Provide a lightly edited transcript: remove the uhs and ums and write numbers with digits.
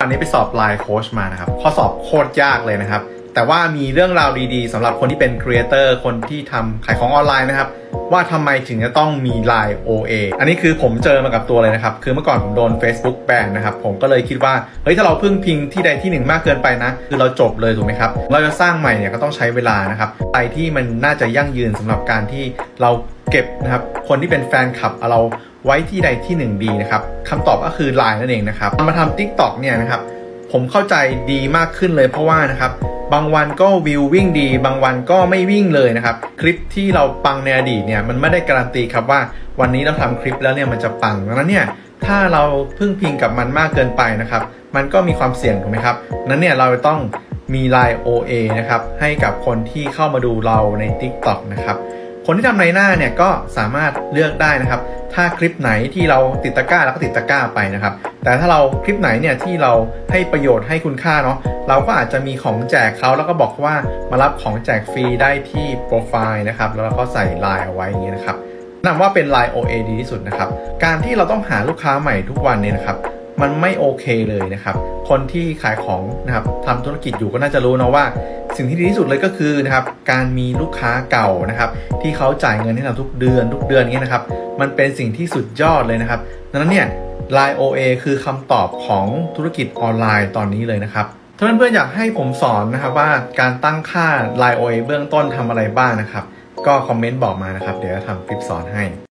อันนี้ไปสอบ Line Coach มานะครับข้อสอบโคตรยากเลยนะครับแต่ว่ามีเรื่องราวดีๆสำหรับคนที่เป็นครีเอเตอร์คนที่ทำขายของออนไลน์นะครับว่าทำไมถึงจะต้องมี Line OA อันนี้คือผมเจอมากับตัวเลยนะครับคือเมื่อก่อนผมโดน Facebook แบนนะครับผมก็เลยคิดว่าเฮ้ยถ้าเราพึ่งพิงที่ใดที่หนึ่งมากเกินไปนะคือเราจบเลยถูกไหมครับเราจะสร้างใหม่เนี่ยก็ต้องใช้เวลานะครับอะไรที่มันน่าจะยั่งยืนสำหรับการที่เราเก็บนะครับคนที่เป็นแฟนคลับเราไว้ที่ใดที่หนึ่งดีนะครับคำตอบก็คือ Line นั่นเองนะครับมาทำ TikTok เนี่ยนะครับผมเข้าใจดีมากขึ้นเลยเพราะว่านะครับบางวันก็วิววิ่งดีบางวันก็ไม่วิ่งเลยนะครับคลิปที่เราปังในอดีตเนี่ยมันไม่ได้การันตีครับว่าวันนี้เราทำคลิปแล้วเนี่ยมันจะปังดังนั้นเนี่ยถ้าเราพึ่งพิงกับมันมากเกินไปนะครับมันก็มีความเสี่ยงถูกไหมครับนั้นเนี่ยเราต้องมี Line OA นะครับให้กับคนที่เข้ามาดูเราใน TikTok นะครับคนที่ทำในหน้าเนี่ยก็สามารถเลือกได้นะครับถ้าคลิปไหนที่เราติดตะกร้าเราก็ติดตะกร้าไปนะครับแต่ถ้าเราคลิปไหนเนี่ยที่เราให้ประโยชน์ให้คุณค่าเนาะเราก็อาจจะมีของแจกเขาแล้วก็บอกว่ามารับของแจกฟรีได้ที่โปรไฟล์นะครับแล้วเราก็ใส่ Line เอาไว้อย่างเงี้ยนะครับแนะนำว่าเป็น Line OA ดีที่สุดนะครับการที่เราต้องหาลูกค้าใหม่ทุกวันเนี่ยนะครับมันไม่โอเคเลยนะครับคนที่ขายของนะครับทำธุรกิจอยู่ก็น่าจะรู้นะว่าสิ่งที่ดีที่สุดเลยก็คือนะครับการมีลูกค้าเก่านะครับที่เขาจ่ายเงินให้เราทุกเดือนอย่างเงี้ยนะครับมันเป็นสิ่งที่สุดยอดเลยนะครับดังนั้นเนี่ย Line OA คือคำตอบของธุรกิจออนไลน์ตอนนี้เลยนะครับถ้าเพื่อนๆอยากให้ผมสอนนะครับว่าการตั้งค่า Line OA เบื้องต้นทำอะไรบ้างนะครับก็คอมเมนต์บอกมานะครับเดี๋ยวจะทำคลิปสอนให้